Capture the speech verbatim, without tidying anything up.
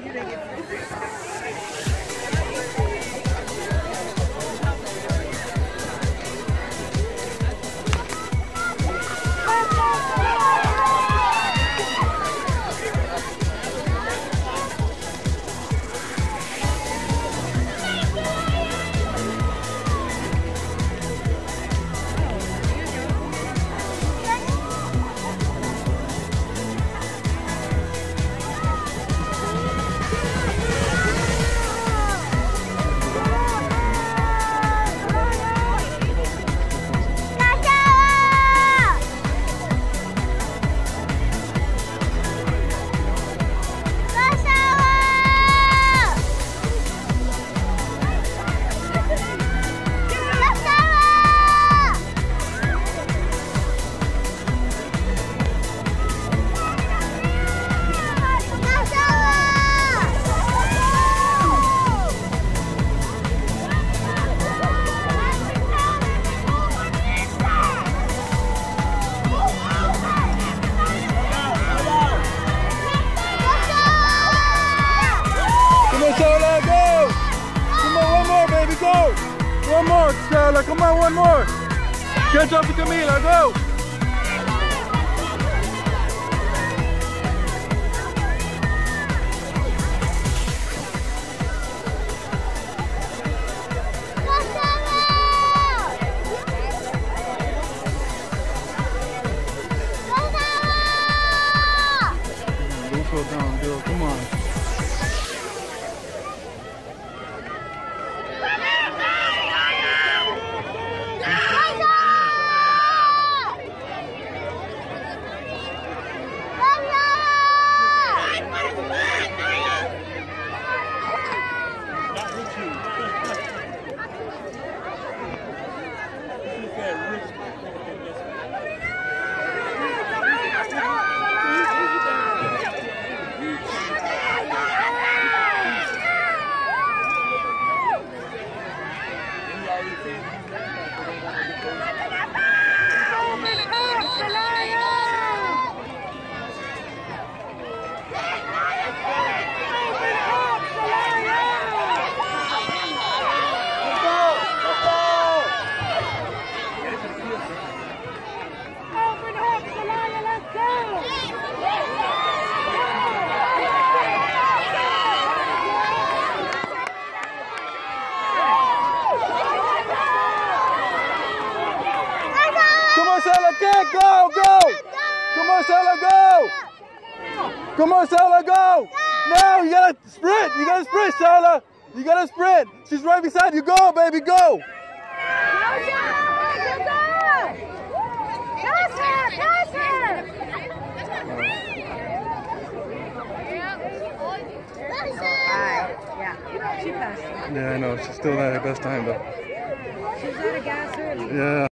One more, Stella. Come on, one more. Catch up to Camila. Go. Don't slow down, girl. Come on. Marcella, kick, go, go! Come on, Marcella, go! Come on, Marcella, go! Now you gotta sprint, you gotta sprint, Marcella! You gotta sprint! She's right beside you, go, baby, go! Pass her, pass her! Yeah, I know, she's still not at her best time though. She's out of gas early. Yeah.